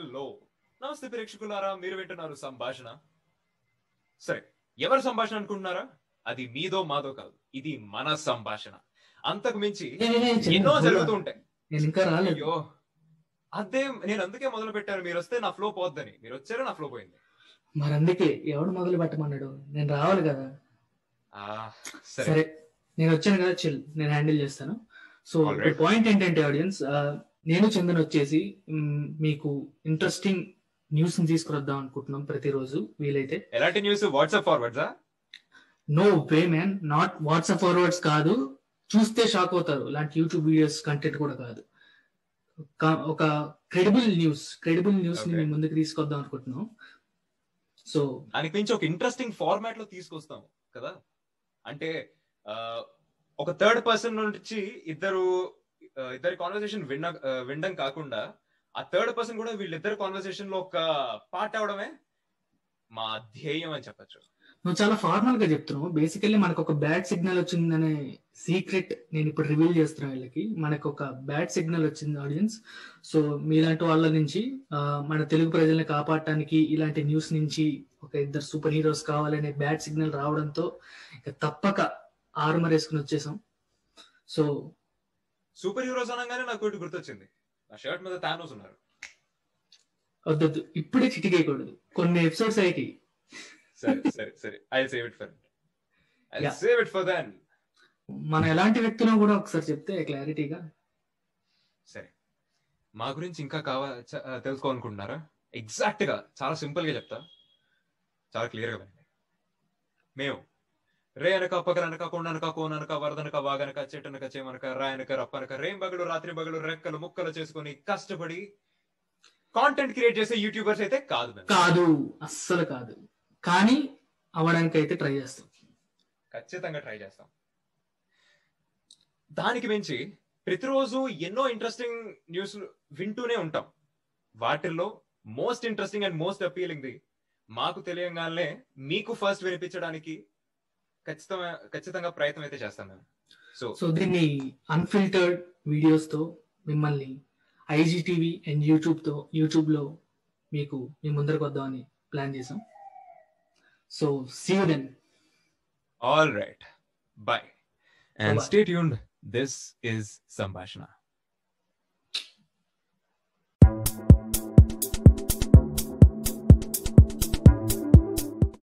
Hello నమస్తే ప్రేక్షకులారా, మీరు వింటున్నారు సంభాషణ. సరే, ఎవరు సంభాషణ అనుకుంటున్నారా? అది మీదో మాదో కాదు, ఇది మన సంభాషణ. అంతకు మించి ఎన్నో జరుగుతూ ఉంటాయి. అయ్యో అదే, నేను అందుకే మొదలు పెట్టాను, మీరు వస్తే నా ఫ్లో పోద్దని. మీరు వచ్చారు, నా ఫ్లో పోయింది. మరి అందుకే ఎవడు మొదలు పెట్టమన్నాడు? నేను రావాలి కదా. సరే, నేను వచ్చాను కదా, చిల్, నేను హ్యాండిల్ చేస్తాను. సో పాయింట్ ఏంటంటే ఆడియన్స్, నేను చందన్ వచ్చేసి మీకు ఇంట్రెస్టింగ్ న్యూస్ ని తీసుకురద్దాం అనుకుంటున్నాం ప్రతిరోజు వీలైతే. ఎలాంటి న్యూస్? వాట్సాప్ ఫార్వర్డ్సా? No way man, not WhatsApp forwards కాదు. చూస్తే షాక్ అవుతారు. ఇలాంటి యూట్యూబ్ వీడియోస్ కంటెంట్ కూడా కాదు. ఒక క్రెడిబుల్ న్యూస్ ని ముందుకు తీసుకొద్దాం అనుకుంటున్నాం. సో దానికి మించి ఒక ఇంట్రెస్టింగ్ ఫార్మాట్ లో తీసుకొస్తాం కదా. అంటే ఒక థర్డ్ పర్సన్ నుంచి ఇద్దరి కాన్వర్సేషన్ వినడం కాకుండా, ఆ థర్డ్ పర్సన్ కూడా వీళ్ళిద్దరు కాన్వర్సేషన్ లో ఒక పార్ట్ అవడమే మా ధ్యేయం అని చెప్పచ్చు. నువ్వు చాలా ఫార్మల్ గా చెప్తున్నావు. బేసికల్లీ మనకు ఒక బ్యాడ్ సిగ్నల్ వచ్చిందనే సీక్రెట్ నేను ఇప్పుడు రివీల్ చేస్తున్నా వీళ్ళకి. మనకు ఒక బ్యాడ్ సిగ్నల్ వచ్చింది ఆడియన్స్. సో మీలాంటి వాళ్ళ నుంచి మన తెలుగు ప్రజల్ని కాపాడటానికి ఇలాంటి న్యూస్ నుంచి ఒక ఇద్దరు సూపర్ హీరోస్ కావాలనే బ్యాడ్ సిగ్నల్ రావడంతో ఇక తప్పక ఆర్మర్ వేసుకుని వచ్చేసాం. సో సూపర్ హీరోస్ అనగానే నాకు ఒకటి గుర్తొచ్చింది, నా షర్ట్ మీద థానోస్ ఉన్నారు. వద్దొద్దు, ఇప్పుడే చిటికేయకూడదు, కొన్ని ఎపిసోడ్స్ అయ్యి. సరే I'll save it for then. మనం ఎలాంటి వ్యక్తులను కూడా ఒకసారి చెప్తే క్లారిటీగా. సరే, మా గురించి ఇంకా తెలుసుకోవాలనుకుంటున్నారా? ఎగ్జాక్ట్ గా చాలా సింపుల్ గా చెప్తా, చాలా క్లియర్ గా వినండి. మేము రే అనక, పగలనక, కొండనక, కోననక, వరదనక, వాగనక, చెట్టనక, చేమనక, రాయనక, రప్పనక, రేంబగలు రాత్రి బగలు రెక్కలు ముక్కలు చేసుకుని కష్టపడి కాంటెంట్ క్రియేట్ చేసే యూట్యూబర్స్ అయితే కాదు, అస్సలు కాదు. కానీ అవడానికి అయితే ట్రై చేస్తాం, ఖచ్చితంగా ట్రై చేస్తాం. దానికి మించి ప్రతిరోజు ఎన్నో ఇంట్రెస్టింగ్ న్యూస్ వింటూనే ఉంటాం. వాటిల్లో most interesting and most appealing ది మాకు తెలియగానే మీకు ఫస్ట్ వినిపించడానికి ఖచ్చితంగా ప్రయత్నం అయితే చేస్తాం మేము. సో దీన్ని అన్ఫిల్టర్డ్ వీడియోస్ తో మిమ్మల్ని IGTV అండ్ యూట్యూబ్ లో మీకు మీ ముందరకు వద్దామని ప్లాన్ చేసాం. So see you then. All right. Bye. And stay tuned. This is Sambhashana.